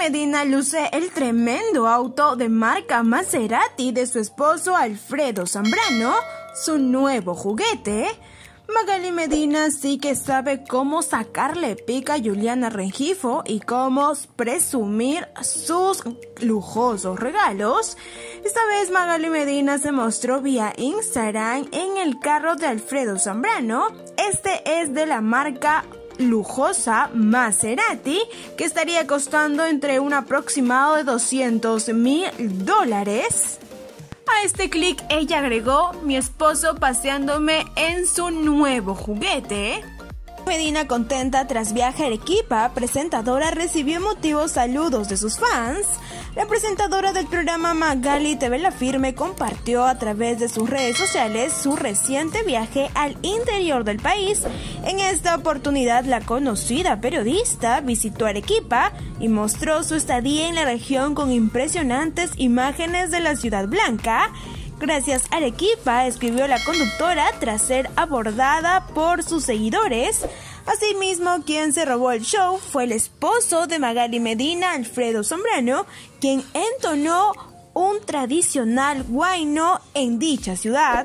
Medina luce el tremendo auto de marca Maserati de su esposo Alfredo Zambrano, su nuevo juguete. Magali Medina sí que sabe cómo sacarle pica a Juliana Rengifo y cómo presumir sus lujosos regalos. Esta vez Magali Medina se mostró vía Instagram en el carro de Alfredo Zambrano. Este es de la marca lujosa Maserati, que estaría costando entre un aproximado de $200,000. A este clic ella agregó: mi esposo paseándome en su nuevo juguete. Medina contenta tras viaje a Arequipa, presentadora recibió emotivos saludos de sus fans. La presentadora del programa Magali TV La Firme compartió a través de sus redes sociales su reciente viaje al interior del país. En esta oportunidad, la conocida periodista visitó Arequipa y mostró su estadía en la región con impresionantes imágenes de la Ciudad Blanca. Gracias Arequipa, escribió la conductora tras ser abordada por sus seguidores. Asimismo, quien se robó el show fue el esposo de Magali Medina, Alfredo Zambrano, quien entonó un tradicional huayno en dicha ciudad.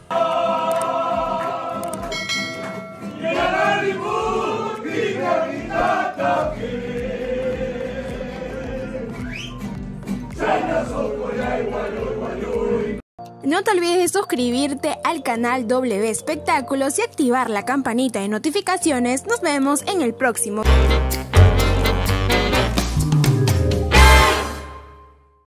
No te olvides de suscribirte al canal W Espectáculos y activar la campanita de notificaciones. Nos vemos en el próximo.